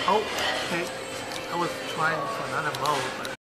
Oh, okay. I was trying for another mode, but